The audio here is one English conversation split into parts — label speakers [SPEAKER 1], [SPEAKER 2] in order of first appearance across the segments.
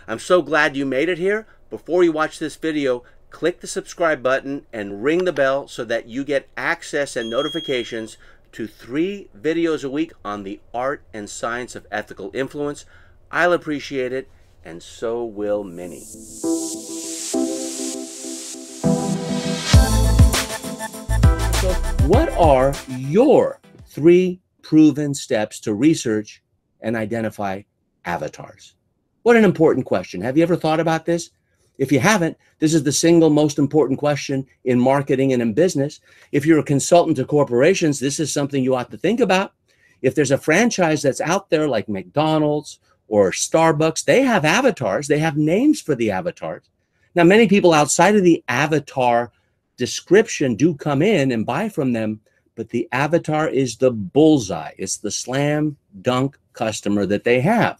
[SPEAKER 1] I'm so glad you made it here. Before you watch this video, click the subscribe button and ring the bell so that you get access and notifications to 3 videos a week on the art and science of ethical influence. I'll appreciate it, and so will many. So, what are your 3 proven steps to research and identify avatars? What an important question. Have you ever thought about this? If you haven't, this is the single most important question in marketing and in business. If you're a consultant to corporations, this is something you ought to think about. If there's a franchise that's out there like McDonald's or Starbucks, they have avatars. They have names for the avatars. Now, many people outside of the avatar description do come in and buy from them, but the avatar is the bullseye. It's the slam dunk customer that they have.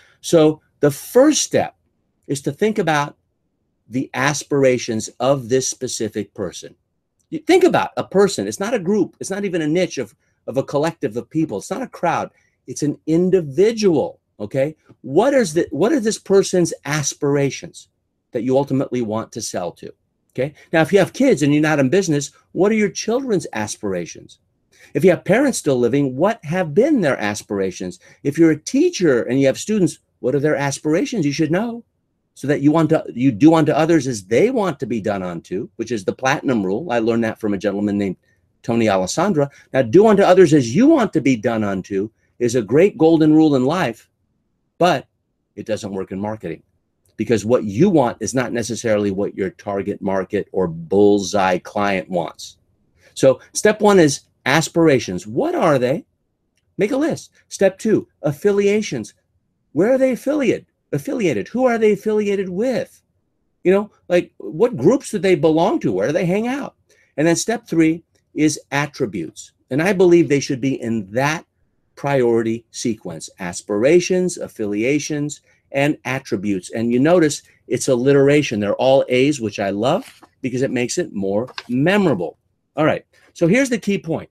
[SPEAKER 1] So the first step is to think about the aspirations of this specific person. You think about a person. It's not a group. It's not even a niche of a collective of people. It's not a crowd. It's an individual, okay? What are this person's aspirations that you ultimately want to sell to, okay? Now, if you have kids and you're not in business, what are your children's aspirations? If you have parents still living, what have been their aspirations? If you're a teacher and you have students, what are their aspirations? You should know, so that you do unto others as they want to be done unto, which is the platinum rule. I learned that from a gentleman named Tony Alessandra. Now, do unto others as you want to be done unto is a great golden rule in life, but it doesn't work in marketing, because what you want is not necessarily what your target market or bullseye client wants. So step 1 is aspirations. What are they? Make a list. Step 2, affiliations. Where are they affiliated? Who are they affiliated with? You know, like what groups do they belong to? Where do they hang out? And then step 3 is attributes. And I believe they should be in that priority sequence: aspirations, affiliations, and attributes. And you notice it's alliteration. They're all A's, which I love because it makes it more memorable. All right. So here's the key point.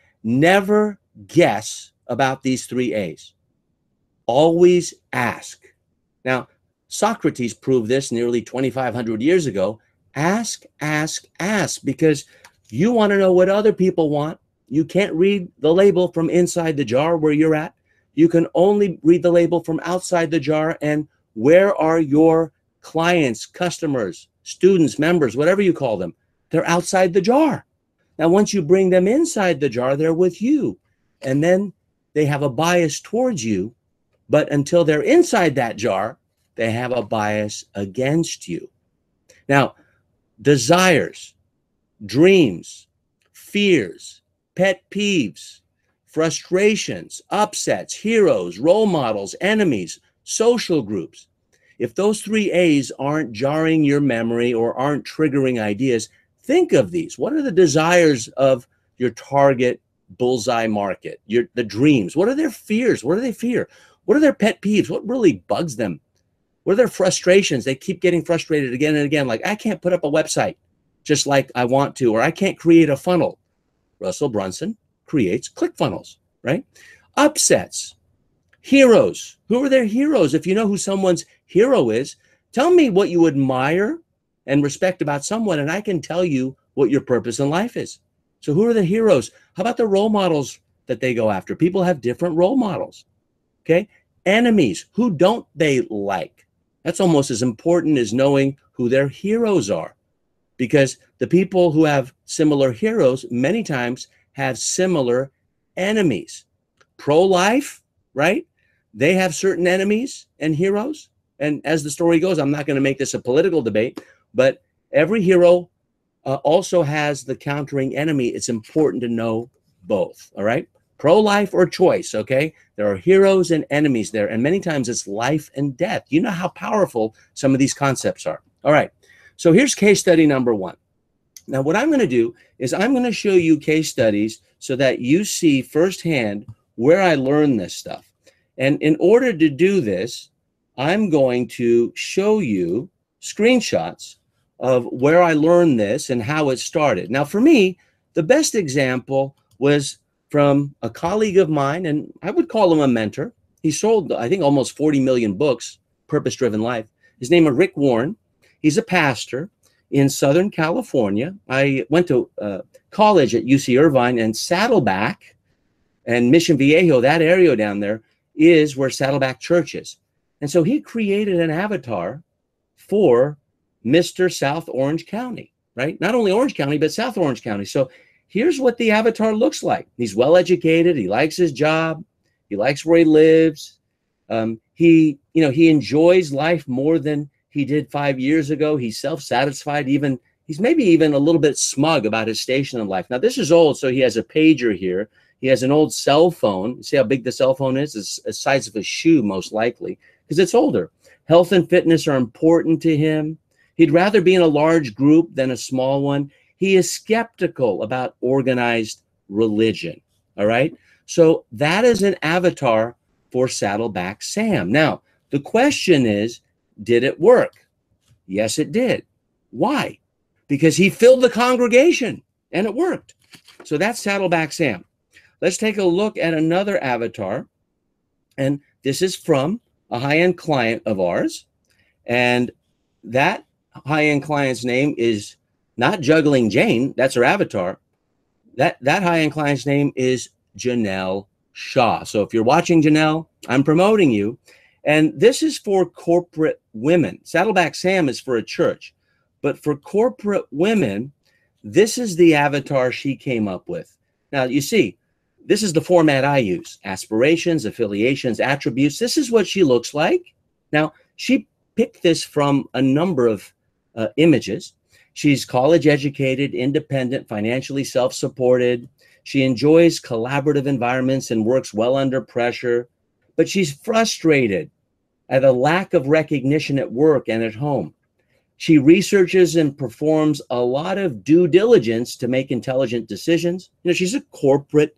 [SPEAKER 1] Never guess about these 3 A's. Always ask. Now, Socrates proved this nearly 2,500 years ago. Ask, ask, ask, because you want to know what other people want. You can't read the label from inside the jar where you're at. You can only read the label from outside the jar. And where are your clients, customers, students, members, whatever you call them? They're outside the jar. Now, once you bring them inside the jar, they're with you. And then they have a bias towards you. But until they're inside that jar, they have a bias against you. Now, desires, dreams, fears, pet peeves, frustrations, upsets, heroes, role models, enemies, social groups. If those 3 A's aren't jarring your memory or aren't triggering ideas, think of these. What are the desires of your target bullseye market? The dreams. What are their fears? What do they fear? What are their pet peeves? What really bugs them? What are their frustrations? They keep getting frustrated again and again, like, I can't put up a website just like I want to, or I can't create a funnel. Russell Brunson creates ClickFunnels, right? Upsets. Heroes. Who are their heroes? If you know who someone's hero is, tell me what you admire and respect about someone, and I can tell you what your purpose in life is. So who are the heroes? How about the role models that they go after? People have different role models. Okay, enemies, who don't they like? That's almost as important as knowing who their heroes are, because the people who have similar heroes many times have similar enemies. Pro-life, right? They have certain enemies and heroes. And as the story goes, I'm not going to make this a political debate, but every hero also has the countering enemy. It's important to know both, all right? Pro-life or choice, okay? There are heroes and enemies there, and many times it's life and death. You know how powerful some of these concepts are. All right, so here's case study number 1. Now, what I'm going to do is I'm going to show you case studies so that you see firsthand where I learned this stuff. And in order to do this, I'm going to show you screenshots of where I learned this and how it started. Now, for me, the best example was from a colleague of mine, and I would call him a mentor. He sold, I think, almost 40 million books, Purpose Driven Life. His name is Rick Warren. He's a pastor in Southern California. I went to college at UC Irvine, and Saddleback and Mission Viejo, that area down there, is where Saddleback Church is. And so he created an avatar for Mr. South Orange County, right? Not only Orange County, but South Orange County. So here's what the avatar looks like. He's well educated. He likes his job. He likes where he lives. He enjoys life more than he did 5 years ago. He's self-satisfied. He's maybe even a little bit smug about his station in life. Now, this is old, so he has a pager here. He has an old cell phone. See how big the cell phone is? It's the size of a shoe, most likely, because it's older. Health and fitness are important to him. He'd rather be in a large group than a small one. He is skeptical about organized religion, all right? So that is an avatar for Saddleback Sam. Now, the question is, did it work? Yes, it did. Why? Because he filled the congregation, and it worked. So that's Saddleback Sam. Let's take a look at another avatar, and this is from a high-end client of ours, and that high-end client's name is not Juggling Jane. That's her avatar. That high-end client's name is Janelle Shaw. So if you're watching, Janelle, I'm promoting you. And this is for corporate women. Saddleback Sam is for a church. But for corporate women, this is the avatar she came up with. Now, you see, this is the format I use. Aspirations, affiliations, attributes. This is what she looks like. Now, she picked this from a number of images. She's college educated, independent, financially self-supported. She enjoys collaborative environments and works well under pressure, but she's frustrated at a lack of recognition at work and at home. She researches and performs a lot of due diligence to make intelligent decisions. She's a corporate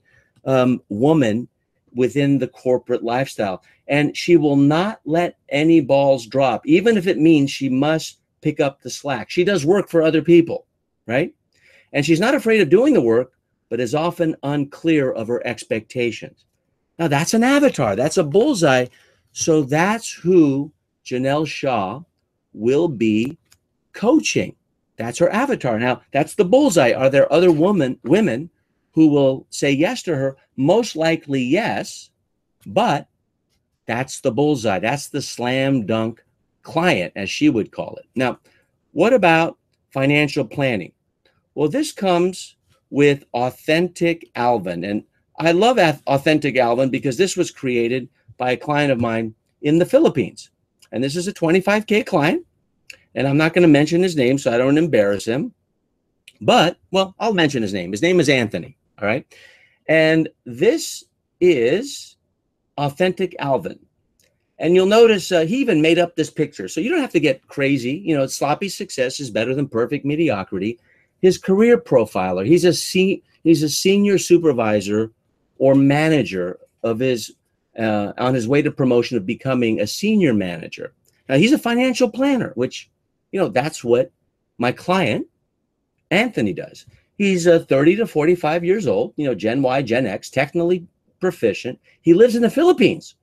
[SPEAKER 1] woman within the corporate lifestyle, and she will not let any balls drop, even if it means she must pick up the slack. She does work for other people, right? And she's not afraid of doing the work, but is often unclear of her expectations. Now, that's an avatar. That's a bullseye. So that's who Janelle Shaw will be coaching. That's her avatar. Now, that's the bullseye. Are there other women who will say yes to her? Most likely, yes. But that's the bullseye. That's the slam dunk client, as she would call it. Now, what about financial planning? Well, this comes with Authentic Alvin. And I love Authentic Alvin because this was created by a client of mine in the Philippines. And this is a 25K client. And I'm not going to mention his name so I don't embarrass him. But, well, I'll mention his name. His name is Anthony. All right. And this is Authentic Alvin. And you'll notice he even made up this picture. So you don't have to get crazy. You know, sloppy success is better than perfect mediocrity. His career profiler, he's a senior supervisor or manager of his on his way to promotion of becoming a senior manager. Now, he's a financial planner, which, you know, that's what my client, Anthony, does. He's 30 to 45 years old, you know, Gen Y, Gen X, technically proficient. He lives in the Philippines.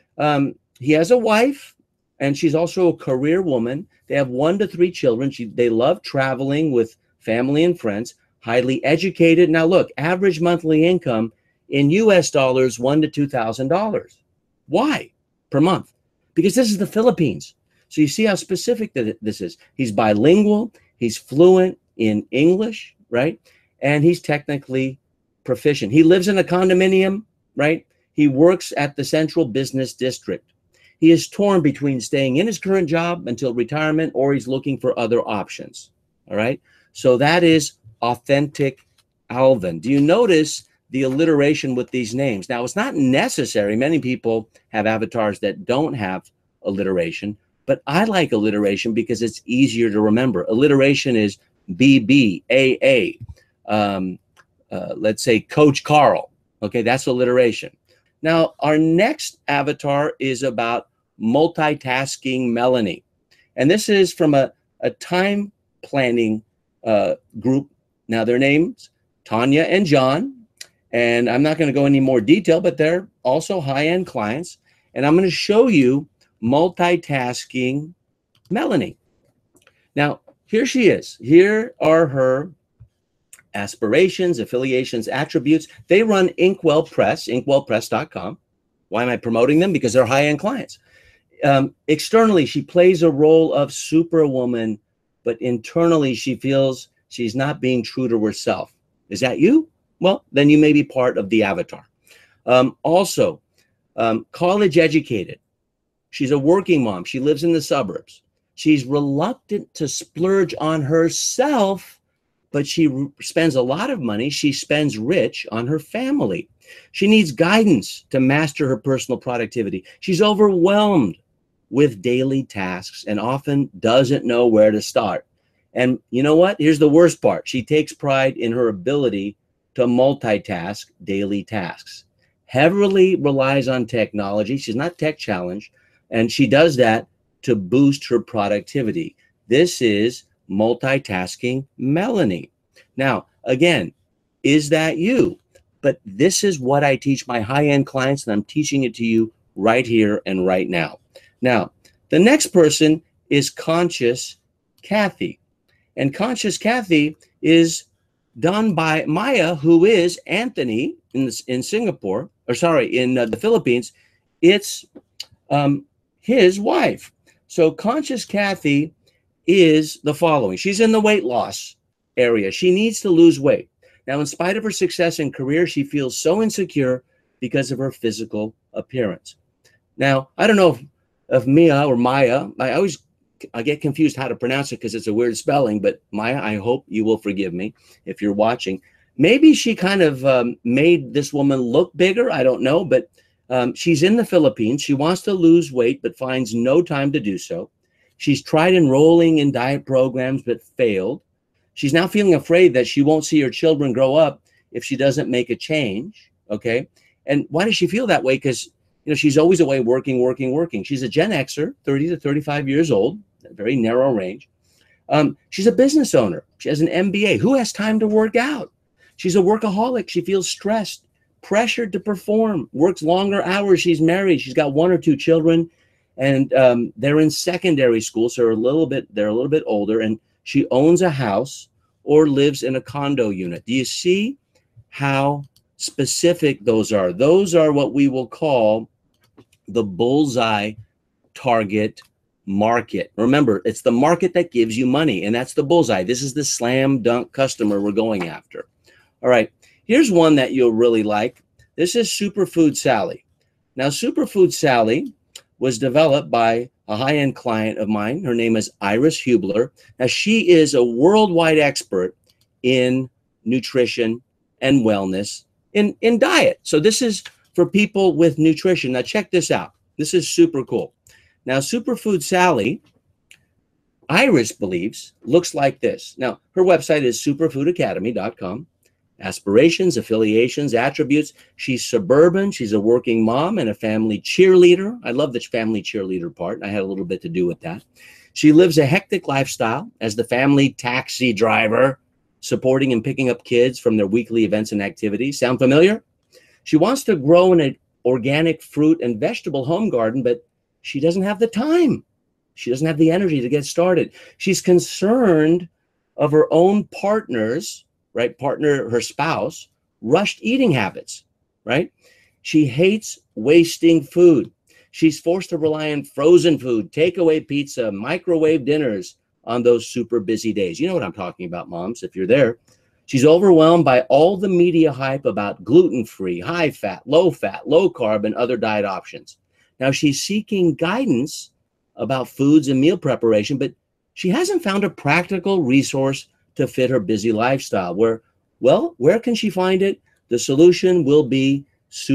[SPEAKER 1] He has a wife, and she's also a career woman. They have 1 to 3 children. They love traveling with family and friends, highly educated. Now, look, average monthly income in US dollars, $1,000 to $2,000. Why? Per month? Because this is the Philippines. So you see how specific this is. He's bilingual. He's fluent in English, right? And he's technically proficient. He lives in a condominium, right? He works at the Central Business District. He is torn between staying in his current job until retirement, or he's looking for other options, all right? So that is Authentic Alvin. Do you notice the alliteration with these names? Now, it's not necessary. Many people have avatars that don't have alliteration, but I like alliteration because it's easier to remember. Alliteration is BB, AA, let's say Coach Carl. Okay, that's alliteration. Now, our next avatar is about multitasking Melanie. And this is from a time planning group. Now, their names, Tanya and John. And I'm not going to go into more detail, but they're also high-end clients. And I'm going to show you multitasking Melanie. Now, here she is. Here are her aspirations, affiliations, attributes. They run Inkwell Press, inkwellpress.com. Why am I promoting them? Because they're high-end clients. Externally, she plays a role of superwoman, but internally, she feels she's not being true to herself. Is that you? Well, then you may be part of the avatar. Also, college educated. She's a working mom. She lives in the suburbs. She's reluctant to splurge on herself, but she spends a lot of money. She spends rich on her family. She needs guidance to master her personal productivity. She's overwhelmed with daily tasks and often doesn't know where to start. And you know what? Here's the worst part. She takes pride in her ability to multitask daily tasks. Heavily relies on technology. She's not tech challenged, and she does that to boost her productivity. This is multitasking Melanie. Now, again, is that you? But this is what I teach my high-end clients, and I'm teaching it to you right here and right now. Now, the next person is Conscious Kathy. And Conscious Kathy is done by Maya, who is Anthony in Singapore, or sorry, in the Philippines. It's his wife. So Conscious Kathy is the following. She's in the weight loss area. She needs to lose weight. Now, in spite of her success in career, she feels so insecure because of her physical appearance. Now, I don't know if Mia or Maya, I get confused how to pronounce it because it's a weird spelling, but Maya, I hope you will forgive me if you're watching. Maybe she kind of made this woman look bigger. I don't know, but she's in the Philippines. She wants to lose weight, but finds no time to do so. She's tried enrolling in diet programs, but failed. She's now feeling afraid that she won't see her children grow up if she doesn't make a change, okay? And why does she feel that way? Because, you know, she's always away working. She's a Gen Xer, 30 to 35 years old, a very narrow range. She's a business owner. She has an MBA. Who has time to work out? She's a workaholic. She feels stressed, pressured to perform, works longer hours. She's married. She's got 1 or 2 children, and they're in secondary school, so they're a little bit older, and she owns a house or lives in a condo unit. Do you see how specific those are? Those are what we will call the bullseye target market. Remember, it's the market that gives you money, and that's the bullseye. This is the slam dunk customer we're going after. All right, here's one that you'll really like. This is Superfood Sally. Now, Superfood Sally was developed by a high-end client of mine. Her name is Iris Hubler. Now, she is a worldwide expert in nutrition and wellness in diet. So this is for people with nutrition. Now, check this out. This is super cool. Now, Superfood Sally, Iris believes, looks like this. Now, her website is superfoodacademy.com. Aspirations, affiliations, attributes. She's suburban. She's a working mom and a family cheerleader. I love the family cheerleader part. I had a little bit to do with that. She lives a hectic lifestyle as the family taxi driver, supporting and picking up kids from their weekly events and activities. Sound familiar? She wants to grow an organic fruit and vegetable home garden, but she doesn't have the time. She doesn't have the energy to get started. She's concerned of her own partner's, right, her spouse, rushed eating habits, right? She hates wasting food. She's forced to rely on frozen food, takeaway pizza, microwave dinners on those super busy days. You know what I'm talking about, moms, if you're there. She's overwhelmed by all the media hype about gluten-free, high-fat, low-fat, low-carb, and other diet options. Now, she's seeking guidance about foods and meal preparation, but she hasn't found a practical resource to fit her busy lifestyle. Where can she find it? The solution will be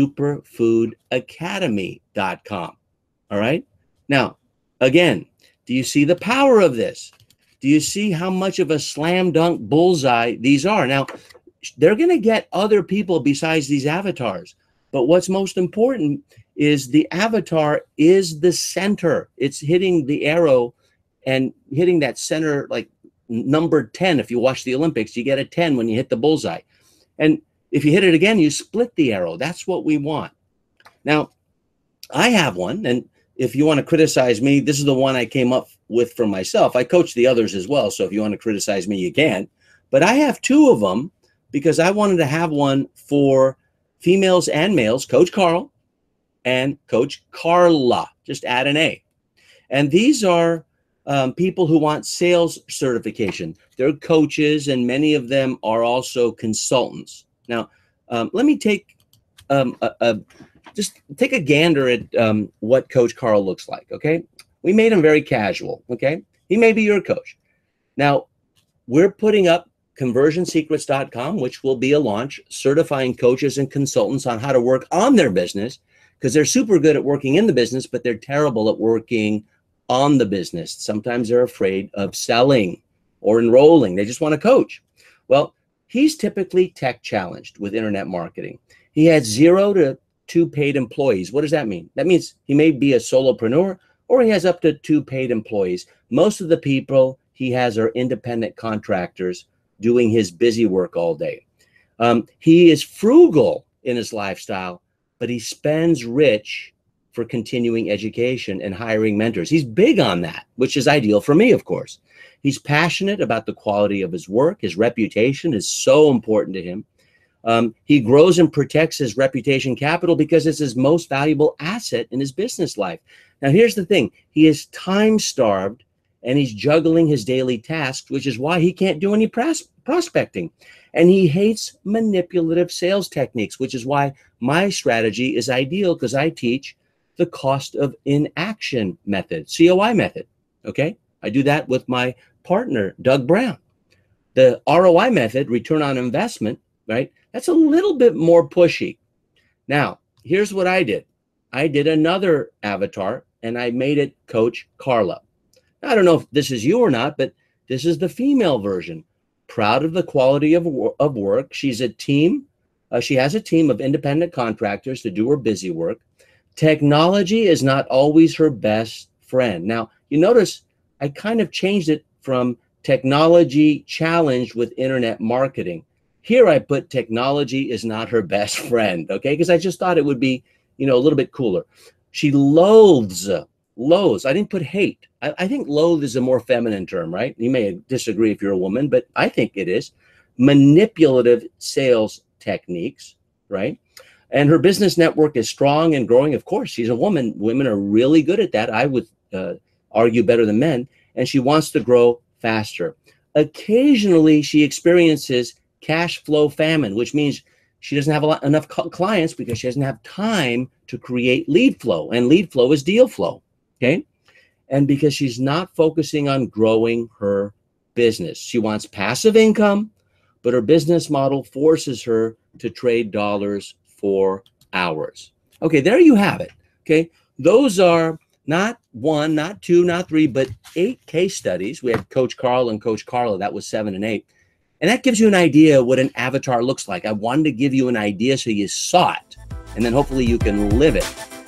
[SPEAKER 1] superfoodacademy.com. All right. Now, again, do you see the power of this? Do you see how much of a slam dunk bullseye these are? Now, they're going to get other people besides these avatars. But what's most important is the avatar is the center. It's hitting the arrow and hitting that center, like number 10. If you watch the Olympics, you get a 10 when you hit the bullseye. And if you hit it again, you split the arrow. That's what we want. Now, I have one, and if you want to criticize me, this is the one I came up with from myself. I coach the others as well. So if you want to criticize me, you can. But I have two of them because I wanted to have one for females and males, Coach Carl and Coach Carla. Just add an A. And these are people who want sales certification. They're coaches, and many of them are also consultants. Now, let me take just take a gander at what Coach Carl looks like, okay? We made him very casual, okay? He may be your coach. Now, we're putting up conversionsecrets.com, which will be a launch, certifying coaches and consultants on how to work on their business, because they're super good at working in the business, but they're terrible at working on the business. Sometimes they're afraid of selling or enrolling. They just want to coach. Well, he's typically tech challenged with internet marketing. He has 0 to 2 paid employees. What does that mean? That means he may be a solopreneur or he has up to 2 paid employees. Most of the people he has are independent contractors doing his busy work all day. He is frugal in his lifestyle, but he spends rich for continuing education and hiring mentors. He's big on that, which is ideal for me, of course. He's passionate about the quality of his work. His reputation is so important to him. He grows and protects his reputation capital because it's his most valuable asset in his business life. Now, here's the thing. He is time-starved, and he's juggling his daily tasks, which is why he can't do any prospecting. And he hates manipulative sales techniques, which is why my strategy is ideal, because I teach the cost of inaction method, COI method, okay? I do that with my partner, Doug Brown. The ROI method, return on investment, right? That's a little bit more pushy. Now, here's what I did. I did another avatar, and I made it Coach Carla. I don't know if this is you or not, but this is the female version. Proud of the quality of work. She's a team. She has a team of independent contractors to do her busy work. Technology is not always her best friend. Now, you notice I kind of changed it from technology challenged with internet marketing. Here I put technology is not her best friend, okay? Because I just thought it would be, a little bit cooler. She loathes. I didn't put hate. I think loathe is a more feminine term, right? You may disagree if you're a woman, but I think it is. Manipulative sales techniques, right? And her business network is strong and growing. Of course, she's a woman. Women are really good at that. I would argue better than men. And she wants to grow faster. Occasionally, she experiences cash flow famine, which means she doesn't have enough clients because she doesn't have time to create lead flow. And lead flow is deal flow, okay? And because she's not focusing on growing her business. She wants passive income, but her business model forces her to trade dollars for hours. Okay, there you have it, okay? Those are not 1, not 2, not 3, but 8 case studies. We had Coach Carl and Coach Carla. That was 7 and 8. And that gives you an idea what an avatar looks like. I wanted to give you an idea so you saw it, and then hopefully you can live it.